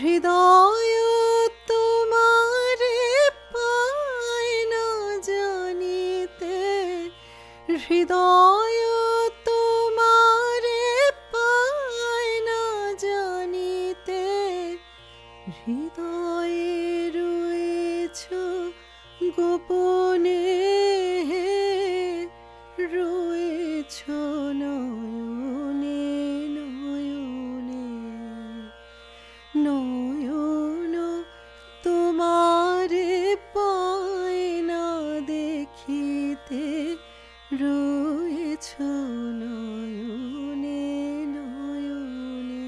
হৃদয় তোমারে পায় না জানিতে, হৃদয় তোমারে পায় না জানিতে, হৃদয়ে রয়েছ গোপনে, রয়েছ নয়নে নয়নে, নয়ন তোমারে পায় না দেখিতে, রয়েছ নয়নে নয়নে।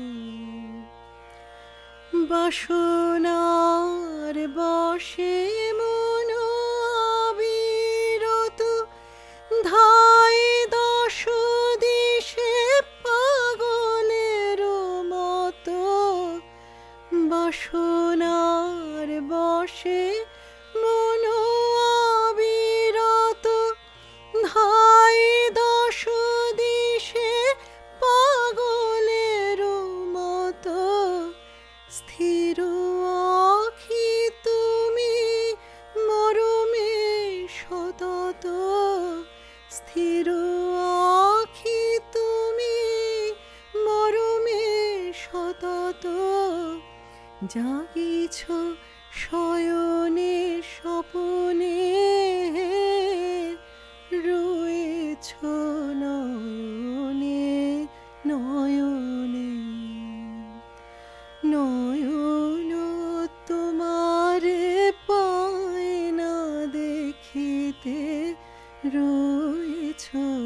বাসনার বশে মন অবিরত ধায় দশ দিশে পাগলের মতো, বাসনার বশে মন অবিরত ধায় দশ দিশে পাগলের মতো, স্থির আঁখি তুমি মরমে সতত, স্থির আঁখি তুমি মরমে সতত, জাগিছ শয়নে স্বপনে, রয়েছ নয়নে নয়নে, নয়ন তোমারে পায় না দেখিতে, রয়েছ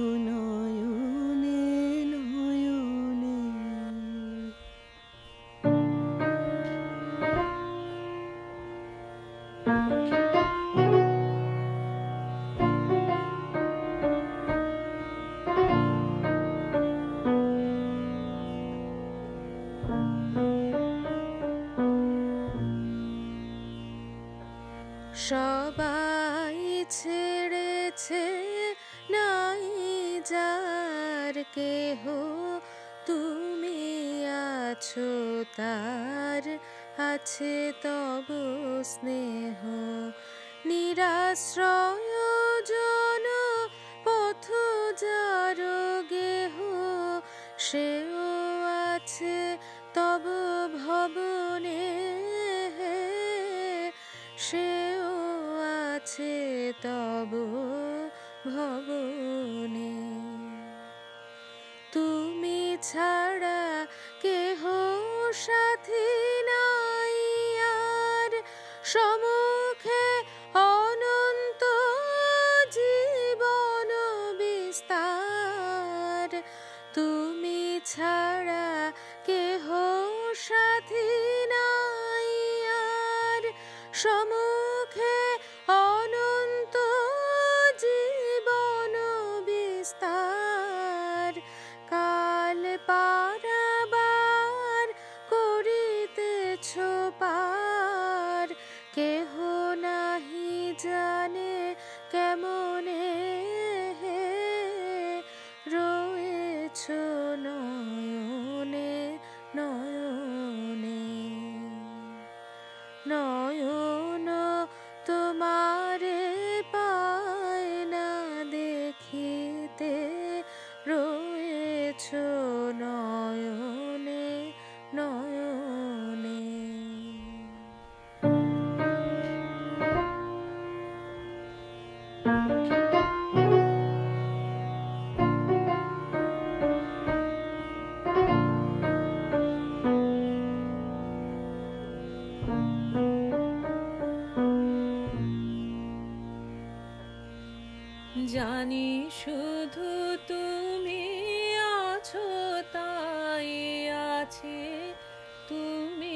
নয়নে নয়নে। সবাই ছেড়েছে নাই যার কেহ, তুমি আছো তার আছে তব স্নেহ, নিরাশ্রয় জন পথ যার গেহ, সেও আছে তব ভবনে, সেও আছে তব ভবনে। তুমি ছাড়া কেহ সাথী নাই আর, সম্মুখে অনন্ত জীবন বিস্তার, তুমি ছাড়া কেহ সাথী নাই আর, সম্মুখে অনন্ত জীবন বিস্তার, কাল পারাবার করিতেছ পার, কেহ নাহি জানে কেমনে, রয়েছ নয়নে নয়নে, নয়ন তোমারে পায় না দেখিতে, রয়েছ নয়নে নয়নে। জানি শুধু তুমি আছো তাই আছে, তুমি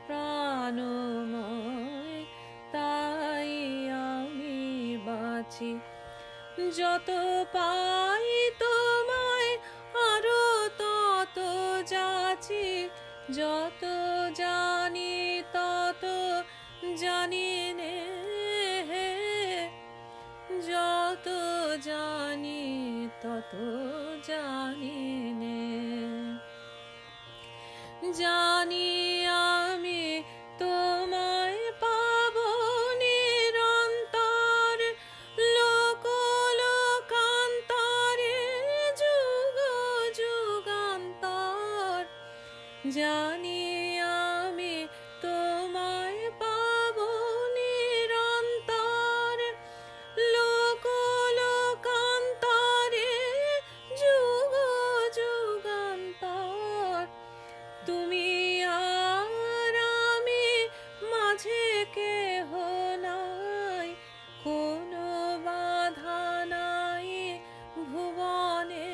প্রাণময় তাই আমি বাঁচি, যত পাই তোমায় আরো তত যাচি, যত জানি তত জানি নে, যত জানি তত জানি নে। জানি আমি জানি আমি তোমায় পাবো নিরন্তরে, লোক লোকান্তরে, যুগ যুগান্তর। তুমি আর আমি মাঝে কেহ নাই, কোনো বাধা নাই ভুবনে,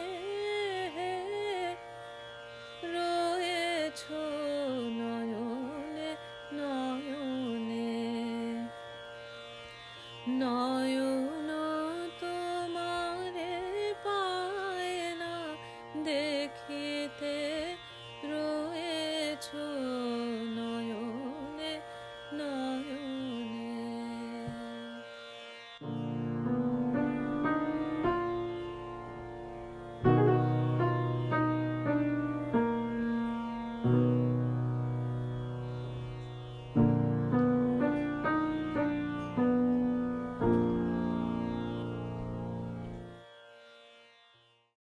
রয়েছো নয়নে নয়নে। নয়ন তোমারে পায় না দেখিতে, রয়েছো